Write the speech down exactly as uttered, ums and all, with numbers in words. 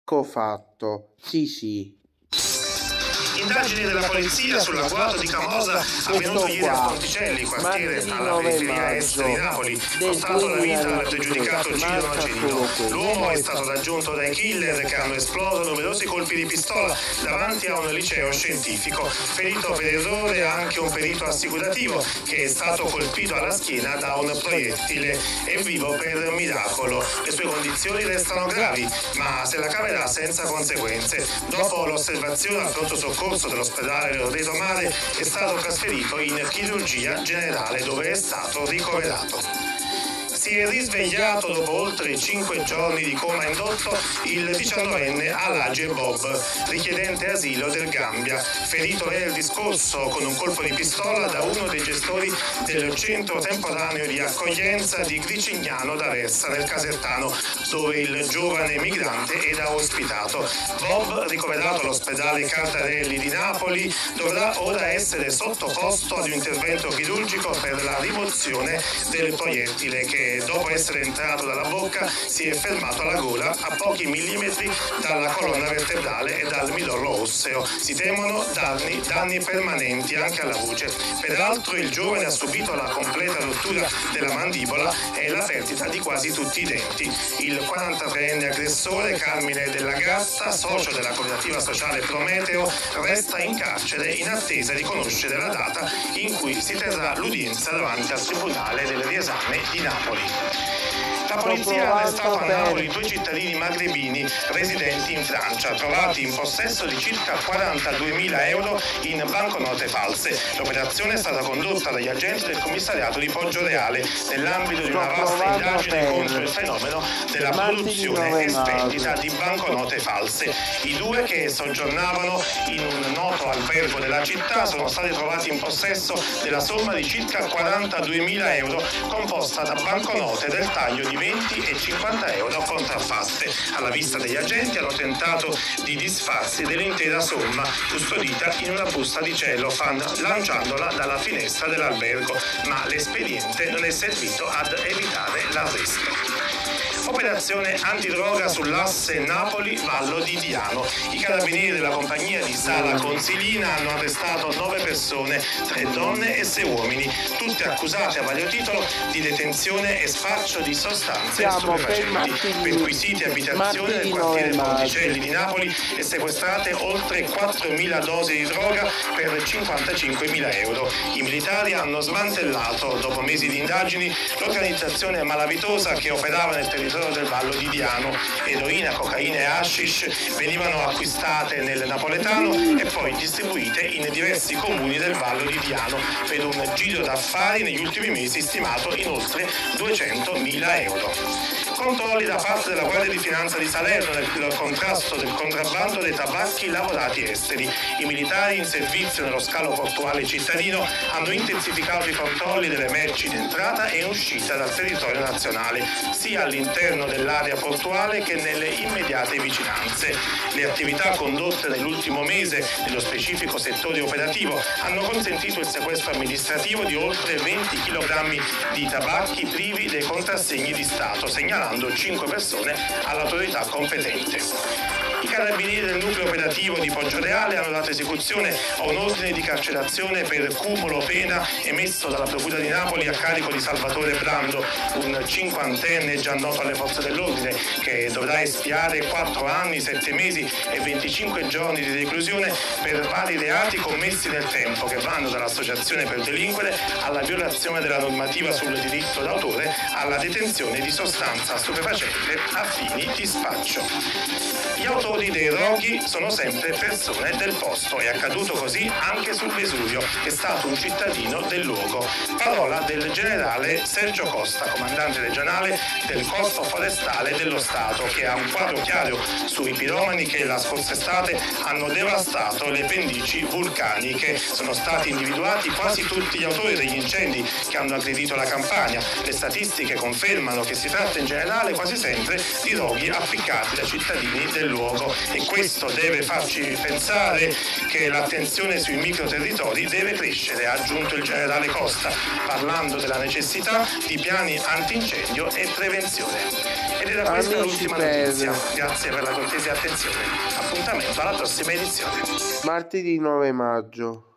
cofatto. Sì, sì. Indagini della polizia sull'agguato di Camosa avvenuto ieri a Ponticelli, quartiere alla periferia est di Napoli, costato la vita al pregiudicato Gino Nocerino. L'uomo è stato raggiunto dai killer che hanno esploso numerosi colpi di pistola davanti a un liceo scientifico. Ferito per errore anche un perito assicurativo che è stato colpito alla schiena da un proiettile. È vivo per miracolo. Le sue condizioni restano gravi, ma se la caverà senza conseguenze. Dopo l'osservazione al pronto soccorso dell'ospedale Loreto Mare è stato trasferito in chirurgia generale dove è stato ricoverato. Si è risvegliato dopo oltre cinque giorni di coma indotto il diciannovenne Alage Bob, richiedente asilo del Gambia, ferito venerdì scorso con un colpo di pistola da uno dei gestori del centro temporaneo di accoglienza di Gricignano d'Aversa nel Casertano, dove il giovane migrante era ospitato. Bob, ricoverato all'ospedale Cardarelli di Napoli, dovrà ora essere sottoposto ad un intervento chirurgico per la rimozione del proiettile che, dopo essere entrato dalla bocca, si è fermato alla gola a pochi millimetri dalla colonna vertebrale e dal midollo osseo. Si temono danni, danni permanenti anche alla voce. Peraltro il giovane ha subito la completa rottura della mandibola e la perdita di quasi tutti i denti. Il quarantatreenne aggressore, Carmine Della Gatta, socio della cooperativa sociale Prometeo, resta in carcere in attesa di conoscere la data in cui si terrà l'udienza davanti al Tribunale del Riesame di Napoli. La polizia ha arrestato a Napoli due cittadini magrebini residenti in Francia, trovati in possesso di circa quarantaduemila euro in banconote false. L'operazione è stata condotta dagli agenti del commissariato di Poggioreale nell'ambito di una vasta indagine contro il fenomeno della produzione e svendita di banconote false. I due, che soggiornavano in un noto albergo della città, sono stati trovati in possesso della somma di circa quarantaduemila euro composta da banconote del taglio di venti e cinquanta euro contraffatte. Alla vista degli agenti hanno tentato di disfarsi dell'intera somma custodita in una busta di cellophane, lanciandola dalla finestra dell'albergo, ma l'espediente non è servito ad evitare l'arresto. Operazione antidroga sull'asse Napoli-Vallo di Diano. I carabinieri della compagnia di Sala Consilina hanno arrestato nove persone, tre donne e sei uomini, tutte accusate a vario titolo di detenzione e spaccio di sostanze stupefacenti. Perquisiti abitazione nel quartiere Ponticelli di Napoli e sequestrate oltre quattromila dosi di droga per cinquantacinquemila euro. I militari hanno smantellato, dopo mesi di indagini, l'organizzazione malavitosa che operava nel territorio del Vallo di Diano. Eroina, cocaina e hashish venivano acquistate nel napoletano e poi distribuite in diversi comuni del Vallo di Diano per un giro d'affari negli ultimi mesi stimato in oltre duecentomila euro. Controlli da parte della Guardia di Finanza di Salerno nel contrasto del contrabbando dei tabacchi lavorati esteri. I militari in servizio nello scalo portuale cittadino hanno intensificato i controlli delle merci in entrata e in uscita dal territorio nazionale, sia all'interno dell'area portuale che nelle immediate vicinanze. Le attività condotte nell'ultimo mese nello specifico settore operativo hanno consentito il sequestro amministrativo di oltre venti chilogrammi di tabacchi privi dei contrassegni di Stato, segnalando cinque persone all'autorità competente. I carabinieri del nucleo operativo di Poggioreale hanno dato esecuzione a un ordine di carcerazione per cumulo pena emesso dalla Procura di Napoli a carico di Salvatore Brando, un cinquantenne già noto alle forze dell'ordine che dovrà espiare quattro anni, sette mesi e venticinque giorni di reclusione per vari reati commessi nel tempo che vanno dall'associazione per delinquere alla violazione della normativa sul diritto d'autore alla detenzione di sostanza stupefacente a fini di spaccio. Gli autori dei roghi sono sempre persone del posto. È accaduto così anche sul Vesuvio, che è stato un cittadino del luogo. Parola del generale Sergio Costa, comandante regionale del Corpo Forestale dello Stato, che ha un quadro chiaro sui piromani che la scorsa estate hanno devastato le pendici vulcaniche. Sono stati individuati quasi tutti gli autori degli incendi che hanno aggredito la Campania. Le statistiche confermano che si tratta in generale quasi sempre di roghi appiccati da cittadini del luogo, e questo deve farci pensare che l'attenzione sui microterritori deve crescere, ha aggiunto il generale Costa, parlando della necessità di piani antincendio e prevenzione. Ed era questa Amici l'ultima per- notizia. Grazie per la cortese attenzione. Appuntamento alla prossima edizione. Martedì nove maggio.